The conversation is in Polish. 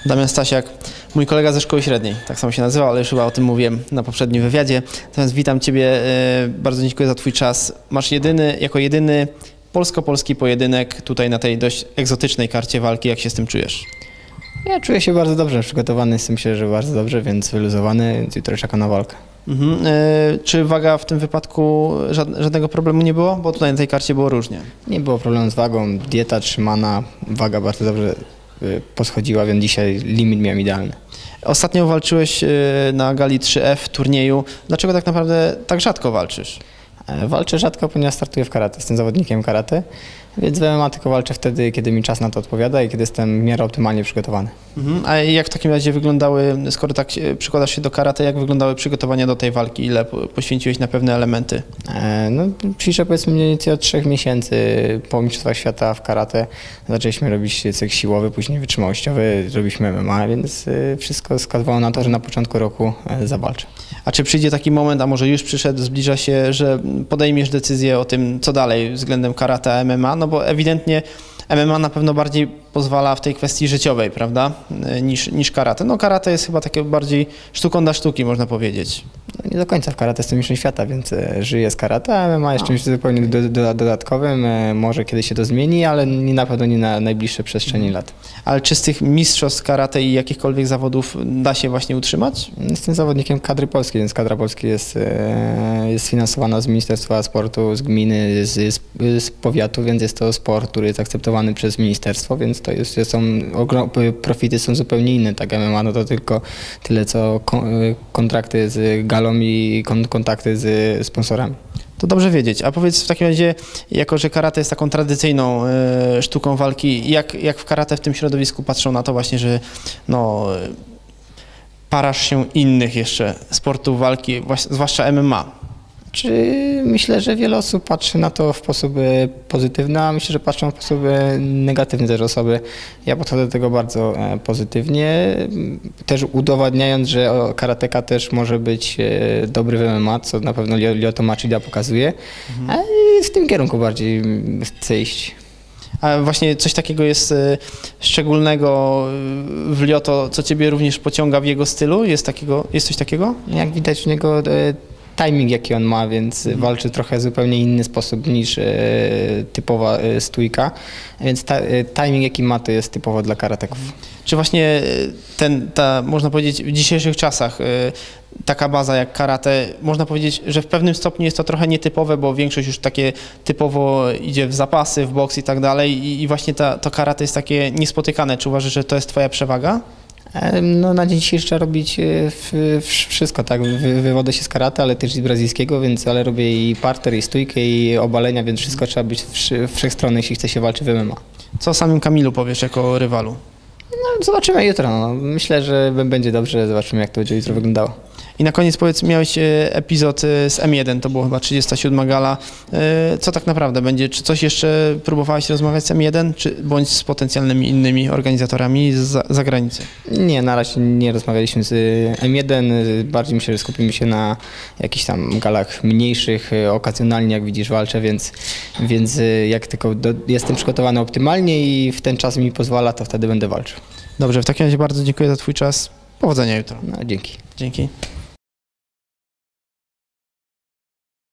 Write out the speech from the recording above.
Damian Stasiak, mój kolega ze szkoły średniej, tak samo się nazywał, ale już chyba o tym mówiłem na poprzednim wywiadzie. Natomiast witam Ciebie, bardzo dziękuję za Twój czas. Masz jako jedyny polsko-polski pojedynek tutaj na tej dość egzotycznej karcie walki. Jak się z tym czujesz? Ja czuję się bardzo dobrze, przygotowany jestem, myślę, że bardzo dobrze, więc wyluzowany, więc jutro czekam na walkę. Czy waga w tym wypadku żadnego problemu nie było? Bo tutaj na tej karcie było różnie. Nie było problemu z wagą, dieta trzymana, waga bardzo dobrze poschodziła, więc dzisiaj limit miałem idealny. Ostatnio walczyłeś na gali 3F turnieju. Dlaczego tak naprawdę tak rzadko walczysz? Walczę rzadko, ponieważ startuję w karate. Jestem zawodnikiem karate, więc w MMA tylko walczę wtedy, kiedy mi czas na to odpowiada i kiedy jestem w miarę optymalnie przygotowany. A jak w takim razie wyglądały, skoro tak przykładasz się do karate, jak wyglądały przygotowania do tej walki? Ile poświęciłeś na pewne elementy? No, ćwiczę powiedzmy mniej więcej od 3 miesięcy po Mistrzostwach Świata w karate. Zaczęliśmy robić cykl siłowy, później wytrzymałościowy, robiliśmy MMA, więc wszystko wskazywało na to, że na początku roku zawalczę. A czy przyjdzie taki moment, a może już przyszedł, zbliża się, że podejmiesz decyzję o tym, co dalej względem karate a MMA? No bo ewidentnie MMA na pewno bardziej pozwala w tej kwestii życiowej, prawda, niż karate. No karate jest chyba takie bardziej sztuką dla sztuki, można powiedzieć. No, nie do końca w karate jestem mistrzem świata, więc żyję z karate, a MMA jest czymś zupełnie dodatkowym. Może kiedyś się to zmieni, ale na pewno nie na najbliższe przestrzeni lat. Ale czy z tych mistrzostw karate i jakichkolwiek zawodów da się właśnie utrzymać? Jestem zawodnikiem kadry polskiej, więc kadra polskiej jest finansowana z Ministerstwa Sportu, z gminy, z powiatu, więc jest to sport, który jest akceptowany przez ministerstwo, więc profity są zupełnie inne. Tak, MMA no to tylko tyle, co kontrakty z galą i kontakty z sponsorami. To dobrze wiedzieć. A powiedz w takim razie, jako że karate jest taką tradycyjną sztuką walki, jak w karate w tym środowisku patrzą na to właśnie, że no, parasz się innych jeszcze sportów walki, zwłaszcza MMA? Myślę, że wiele osób patrzy na to w sposób pozytywny, a myślę, że patrzą w sposób negatywny też osoby. Ja podchodzę do tego bardzo pozytywnie, też udowadniając, że karateka też może być dobry w MMA, co na pewno Lyoto Machida pokazuje. A w tym kierunku bardziej chcę iść. A właśnie coś takiego jest szczególnego w Lyoto, co Ciebie również pociąga w jego stylu? Jest coś takiego? Jak widać w niego timing, jaki on ma, więc walczy trochę zupełnie inny sposób niż typowa stójka, więc timing, jaki ma, to jest typowo dla karateków. Czy właśnie można powiedzieć, w dzisiejszych czasach taka baza jak karate, można powiedzieć, że w pewnym stopniu jest to trochę nietypowe, bo większość już takie typowo idzie w zapasy, w boks i tak dalej i właśnie to karate jest takie niespotykane. Czy uważasz, że to jest Twoja przewaga? No, na dzień dzisiejszy trzeba robić wszystko, tak? Wywodzę się z karate, ale też z brazylijskiego, ale robię i parter, i stójkę, i obalenia, więc wszystko trzeba być wszechstronne, jeśli chce się walczyć w MMA. Co o samym Kamilu powiesz jako rywalu? No, zobaczymy jutro. No. Myślę, że będzie dobrze, zobaczymy, jak to będzie jutro wyglądało. I na koniec powiedz, miałeś epizod z M1, to było chyba 37 gala. Co tak naprawdę będzie? Czy coś jeszcze próbowałeś rozmawiać z M1, bądź z potencjalnymi innymi organizatorami z zagranicy? Nie, na razie nie rozmawialiśmy z M1, bardziej myślę, że skupimy się na jakichś tam galach mniejszych, okazjonalnie, jak widzisz, walczę, więc jak tylko jestem przygotowany optymalnie i w ten czas mi pozwala, to wtedy będę walczył. Dobrze, w takim razie bardzo dziękuję za Twój czas. Powodzenia jutro. No, dzięki. Dzięki.